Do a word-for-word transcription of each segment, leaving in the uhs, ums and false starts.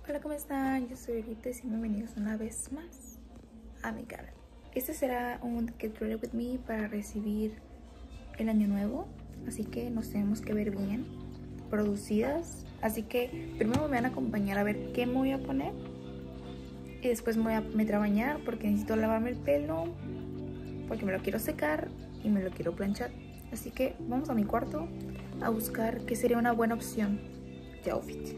Hola, ¿cómo están? Yo soy Elite y bienvenidos una vez más a mi canal. Este será un Get Ready With Me para recibir el año nuevo, así que nos tenemos que ver bien producidas. Así que primero me van a acompañar a ver qué me voy a poner y después me voy a meter a bañar porque necesito lavarme el pelo, porque me lo quiero secar y me lo quiero planchar. Así que vamos a mi cuarto a buscar qué sería una buena opción de outfit.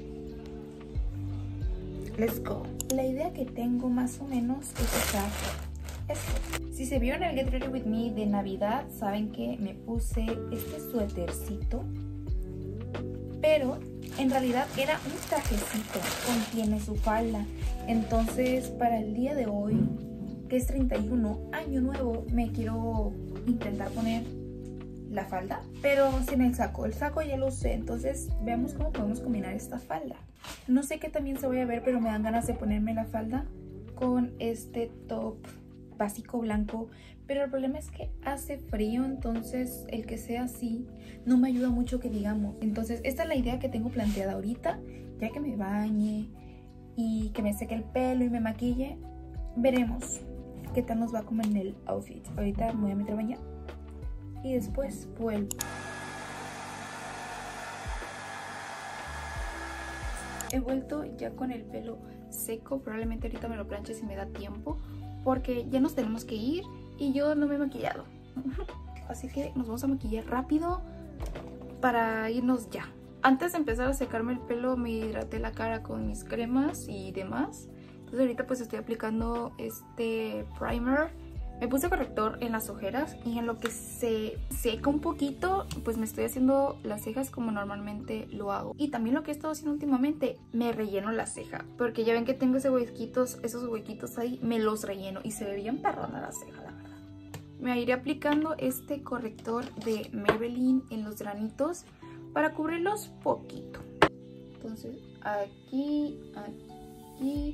Let's go. La idea que tengo más o menos es usar esto. Si se vieron el Get Ready With Me de Navidad, saben que me puse este suétercito, pero en realidad era un trajecito, contiene su falda. Entonces para el día de hoy, que es treinta y uno, año nuevo, me quiero intentar poner la falda, pero sin el saco. El saco ya lo usé, entonces veamos cómo podemos combinar esta falda. No sé qué también se vaya a ver, pero me dan ganas de ponerme la falda con este top básico blanco. Pero el problema es que hace frío, entonces el que sea así no me ayuda mucho, que digamos. Entonces esta es la idea que tengo planteada ahorita. Ya que me bañe y que me seque el pelo y me maquille, veremos qué tal nos va como en el outfit. Ahorita me voy a meter a bañar y después vuelvo. He vuelto ya con el pelo seco. Probablemente ahorita me lo planche si me da tiempo, porque ya nos tenemos que ir y yo no me he maquillado. Así que nos vamos a maquillar rápido para irnos ya. Antes de empezar a secarme el pelo me hidraté la cara con mis cremas y demás. Entonces ahorita pues estoy aplicando este primer. Me puse corrector en las ojeras y en lo que se seca un poquito, pues me estoy haciendo las cejas como normalmente lo hago. Y también lo que he estado haciendo últimamente, me relleno la ceja. Porque ya ven que tengo esos huequitos, esos huequitos ahí, me los relleno y se ve bien perrona la ceja, la verdad. Me iré aplicando este corrector de Maybelline en los granitos para cubrirlos poquito. Entonces aquí, aquí,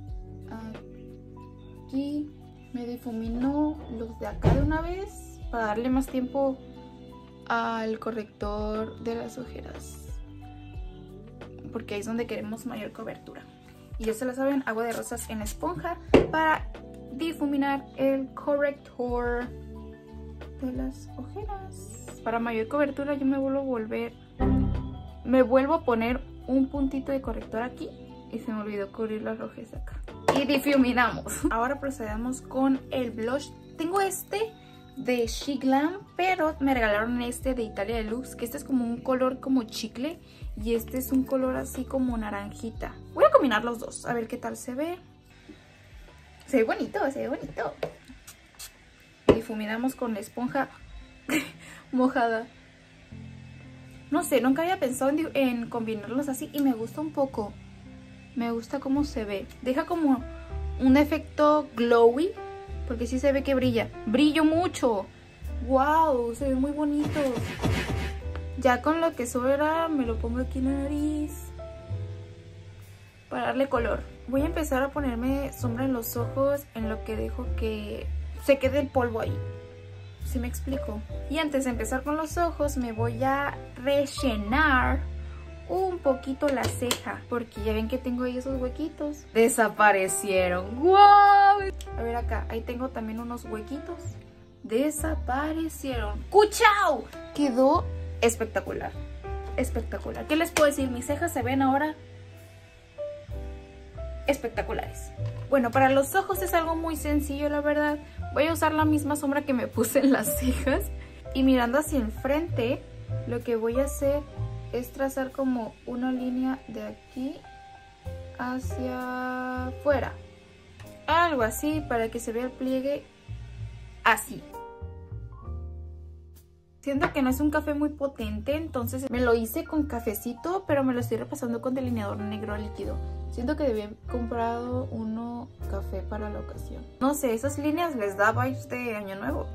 aquí. Me difuminó los de acá de una vez para darle más tiempo al corrector de las ojeras, porque ahí es donde queremos mayor cobertura. Y ya se la saben, agua de rosas en la esponja para difuminar el corrector de las ojeras. Para mayor cobertura yo me vuelvo a volver, me vuelvo a poner un puntito de corrector aquí y se me olvidó cubrir las rojas de acá. Y difuminamos. Ahora procedamos con el blush. Tengo este de She Glam, pero me regalaron este de Italia Deluxe, que este es como un color como chicle y este es un color así como naranjita. Voy a combinar los dos, a ver qué tal se ve. Se ve bonito, se ve bonito. Difuminamos con la esponja mojada. No sé, nunca había pensado en, en combinarlos así y me gusta un poco. Me gusta cómo se ve. Deja como un efecto glowy, porque sí se ve que brilla. Brillo mucho. ¡Wow! Se ve muy bonito. Ya con lo que sobra me lo pongo aquí en la nariz para darle color. Voy a empezar a ponerme sombra en los ojos en lo que dejo que se quede el polvo ahí. ¿Sí me explico? Y antes de empezar con los ojos me voy a rellenar un poquito la ceja, porque ya ven que tengo ahí esos huequitos. Desaparecieron. ¡Wow! A ver acá, ahí tengo también unos huequitos. Desaparecieron. ¡Cuchao! Quedó espectacular. Espectacular. ¿Qué les puedo decir? Mis cejas se ven ahora espectaculares. Bueno, para los ojos es algo muy sencillo, la verdad. Voy a usar la misma sombra que me puse en las cejas. Y mirando hacia el frente, lo que voy a hacer es trazar como una línea de aquí hacia afuera, algo así, para que se vea el pliegue así. Siento que no es un café muy potente, entonces me lo hice con cafecito, pero me lo estoy repasando con delineador negro líquido. Siento que debí haber comprado uno café para la ocasión. No sé, esas líneas les da vibes de año nuevo.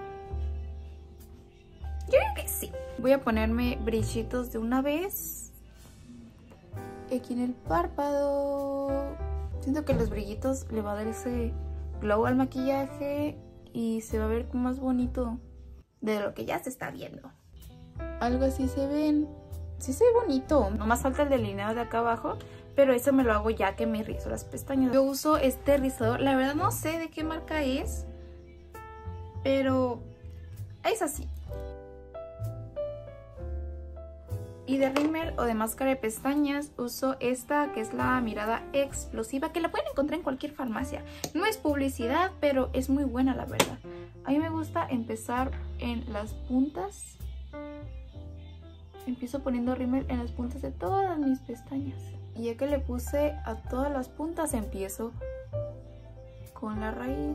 Yo creo que sí. Voy a ponerme brillitos de una vez aquí en el párpado. Siento que los brillitos le va a dar ese glow al maquillaje y se va a ver más bonito de lo que ya se está viendo. Algo así se ven. Sí se ve bonito. Nomás falta el delineado de acá abajo, pero eso me lo hago ya que me rizo las pestañas. Yo uso este rizador, la verdad no sé de qué marca es, pero es así. Y de rímel o de máscara de pestañas uso esta que es la Mirada Explosiva, que la pueden encontrar en cualquier farmacia. No es publicidad, pero es muy buena la verdad. A mí me gusta empezar en las puntas. Empiezo poniendo rímel en las puntas de todas mis pestañas. Y ya que le puse a todas las puntas, empiezo con la raíz.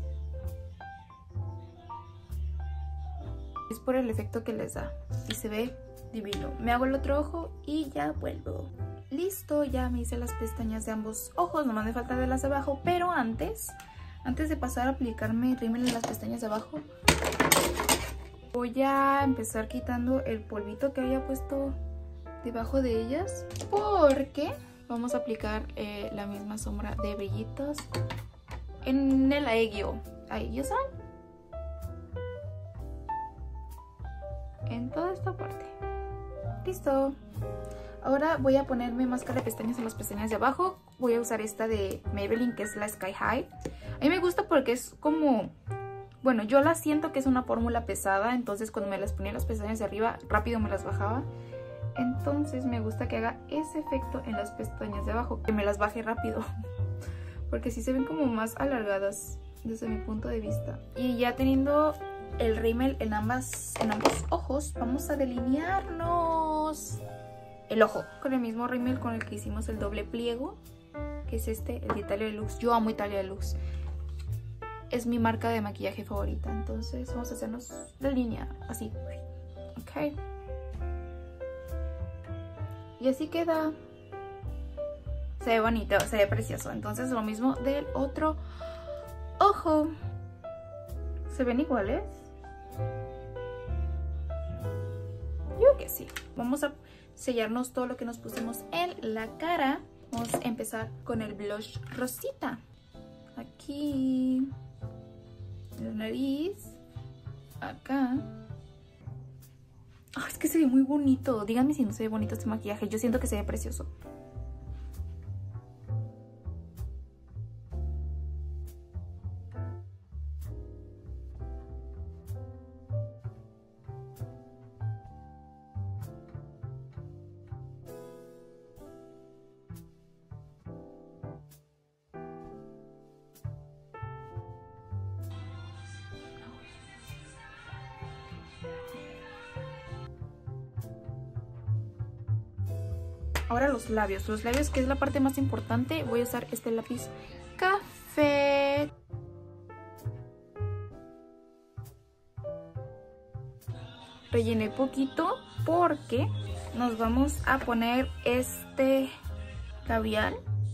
Es por el efecto que les da y se ve divino. Me hago el otro ojo y ya vuelvo. Listo, ya me hice las pestañas de ambos ojos, nomás me falta de las de abajo, pero antes, antes de pasar a aplicarme rímel en las pestañas de abajo, voy a empezar quitando el polvito que haya puesto debajo de ellas, porque vamos a aplicar eh, la misma sombra de brillitos en el aegyo. Aegyo san, en toda esta parte. Listo. Ahora voy a ponerme máscara de pestañas en las pestañas de abajo. Voy a usar esta de Maybelline, que es la Sky High. A mí me gusta porque es como... Bueno, yo la siento que es una fórmula pesada, entonces cuando me las ponía en las pestañas de arriba, rápido me las bajaba. Entonces me gusta que haga ese efecto en las pestañas de abajo, que me las baje rápido. Porque sí se ven como más alargadas desde mi punto de vista. Y ya teniendo el rímel en, ambas, en ambos ojos, vamos a delinearnos el ojo con el mismo rímel con el que hicimos el doble pliego, que es este, el de Italia Deluxe. Yo amo Italia Deluxe, es mi marca de maquillaje favorita. Entonces vamos a hacernos la línea así, ok, y así queda. Se ve bonito, se ve precioso. Entonces lo mismo del otro ojo. ¿Se ven iguales? Yo que sí. Vamos a sellarnos todo lo que nos pusimos en la cara. Vamos a empezar con el blush rosita. Aquí, en la nariz, acá. Oh, es que se ve muy bonito. Díganme si no se ve bonito este maquillaje. Yo siento que se ve precioso. Ahora los labios. Los labios, que es la parte más importante, voy a usar este lápiz café. Rellené poquito porque nos vamos a poner este labial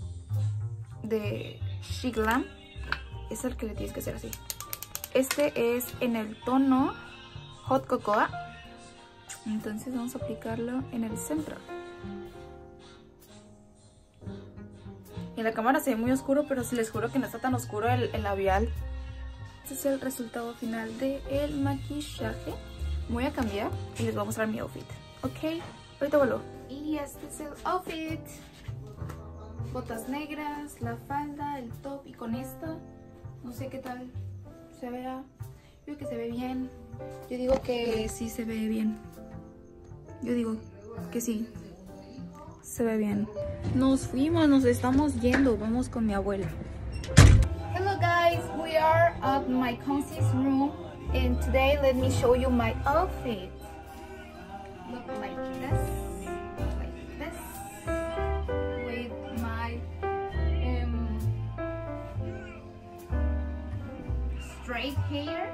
de She Glam. Es el que le tienes que hacer así. Este es en el tono Hot Cocoa. Entonces vamos a aplicarlo en el centro. En la cámara se ve muy oscuro, pero les juro que no está tan oscuro el, el labial. Este es el resultado final del maquillaje. Voy a cambiar y les voy a mostrar mi outfit. Ok, ahorita vuelvo. Y este es el outfit. Botas negras, la falda, el top, y con esta no sé qué tal se verá. Yo digo que se ve bien. Yo digo que sí se ve bien. Yo digo que sí. Se ve bien. Nos fuimos, nos estamos yendo. Vamos con mi abuela. Hello guys, we are at my cousin's room, and today let me show you my outfit. Look like this, like this, with my um, straight hair.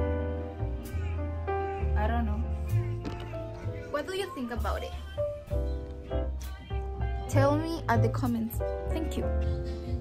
I don't know. What do you think about it? Tell me at the comments. Thank you.